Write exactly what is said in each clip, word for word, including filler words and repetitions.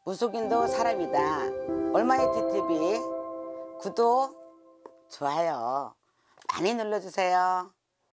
무속인도 사람이다. 얼마의 티티비 구독, 좋아요 많이 눌러주세요.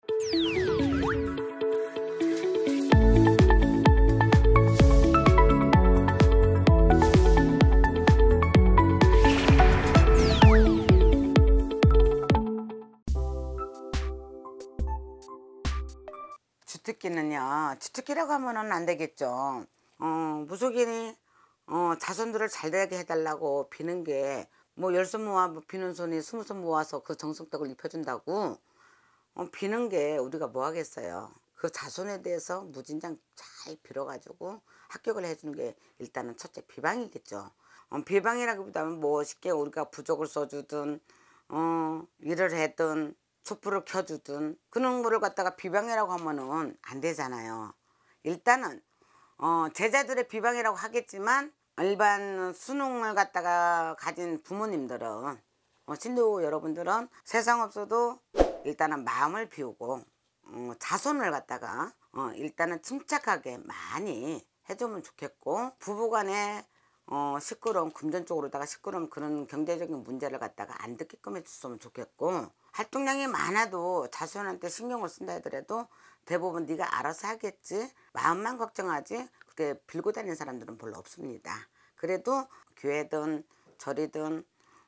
주특기는요, 주특기라고 하면은 안 되겠죠. 어, 무속인이 어, 자손들을 잘 되게 해달라고 비는 게 뭐 열 손 모아 비는 손이 스무 손 모아서 그 정성떡을 입혀준다고 어, 비는 게 우리가 뭐 하겠어요. 그 자손에 대해서 무진장 잘 빌어가지고 합격을 해주는 게 일단은 첫째 비방이겠죠. 어, 비방이라기보다는 뭐 쉽게 우리가 부적을 써주든 어, 일을 했든 촛불을 켜주든 그런 거를 갖다가 비방이라고 하면은 안 되잖아요. 일단은 어, 제자들의 비방이라고 하겠지만 일반 수능을 갖다가 가진 부모님들은 어, 신도 여러분들은 세상 없어도 일단은 마음을 비우고 어, 자손을 갖다가 어, 일단은 침착하게 많이 해주면 좋겠고, 부부간에 어, 시끄러운 금전적으로다가 시끄러운 그런 경제적인 문제를 갖다가 안 듣게끔 해줬으면 좋겠고, 활동량이 많아도 자손한테 신경을 쓴다 하더라도 대부분 네가 알아서 하겠지, 마음만 걱정하지 그렇게 빌고 다니는 사람들은 별로 없습니다. 그래도 교회든 절이든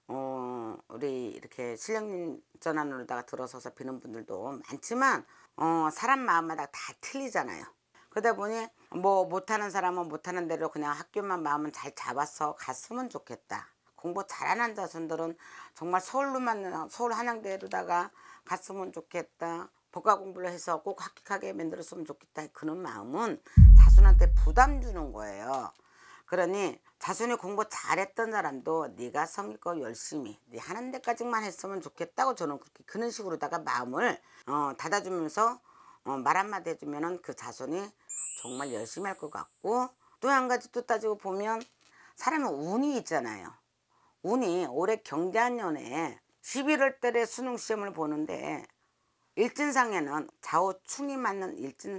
어, 우리 이렇게 신령님 전환으로다가 들어서서 비는 분들도 많지만 어, 사람 마음마다 다 틀리잖아요. 그러다 보니 뭐 못하는 사람은 못하는 대로 그냥 학교만 마음은 잘 잡아서 갔으면 좋겠다. 공부 잘하는 자손들은 정말 서울로만, 서울 한양대로다가 갔으면 좋겠다. 법과 공부를 해서 꼭 합격하게 만들었으면 좋겠다. 그런 마음은 자손한테 부담 주는 거예요. 그러니 자손이 공부 잘했던 사람도 네가 성의껏 열심히 네 하는 데까지만 했으면 좋겠다고 저는 그렇게 그런 식으로다가 마음을 어, 닫아주면서 어, 말 한마디 해주면은 그 자손이 정말 열심히 할 것 같고, 또 한 가지 또 따지고 보면 사람은 운이 있잖아요. 운이 올해 경자년에 십일월 달에 수능 시험을 보는데 일진상에는 좌우충이 맞는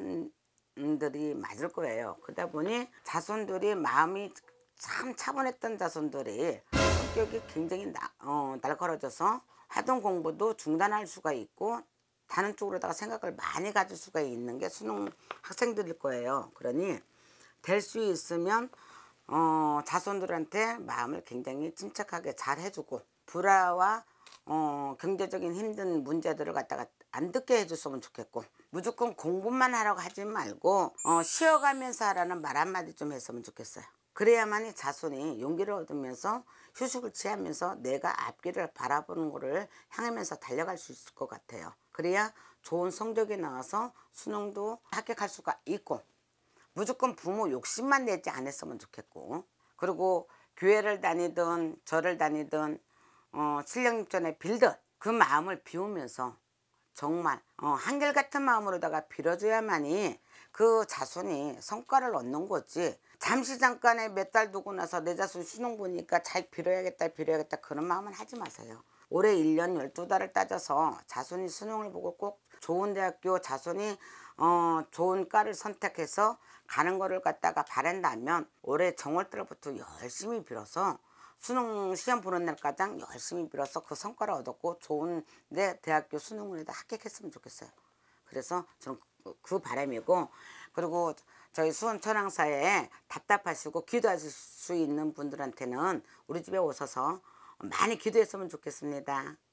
일진들이 맞을 거예요. 그러다 보니 자손들이 마음이 참 차분했던 자손들이 성격이 굉장히 나, 어, 날카로워져서 하던 공부도 중단할 수가 있고 다른 쪽으로다가 생각을 많이 가질 수가 있는 게 수능 학생들일 거예요. 그러니 될 수 있으면 어, 자손들한테 마음을 굉장히 침착하게 잘 해주고 불화와 어, 경제적인 힘든 문제들을 갖다가 안 듣게 해줬으면 좋겠고, 무조건 공부만 하라고 하지 말고 어, 쉬어가면서 하라는 말 한마디 좀 했으면 좋겠어요. 그래야만이 자손이 용기를 얻으면서 휴식을 취하면서 내가 앞길을 바라보는 거를 향하면서 달려갈 수 있을 것 같아요. 그래야 좋은 성적이 나와서 수능도 합격할 수가 있고, 무조건 부모 욕심만 내지 않았으면 좋겠고, 그리고 교회를 다니든 절을 다니든 어, 신령입전에 빌든 그 마음을 비우면서 정말 어, 한결같은 마음으로다가 빌어줘야만이 그 자손이 성과를 얻는 거지, 잠시 잠깐에 몇 달 두고 나서 내 자손 수능 보니까 잘 빌어야겠다 빌어야겠다 그런 마음은 하지 마세요. 올해 일 년 열두 달을 따져서 자손이 수능을 보고 꼭 좋은 대학교 자손이 어, 좋은 과를 선택해서 가는 거를 갖다가 바란다면 올해 정월달부터 열심히 빌어서 수능 시험 보는 날까지 열심히 빌어서 그 성과를 얻었고 좋은 내 대학교 수능을 합격했으면 좋겠어요. 그래서 저는 그 바람이고, 그리고 저희 수원 천황사에 답답하시고 기도하실 수 있는 분들한테는 우리 집에 오셔서 많이 기도했으면 좋겠습니다.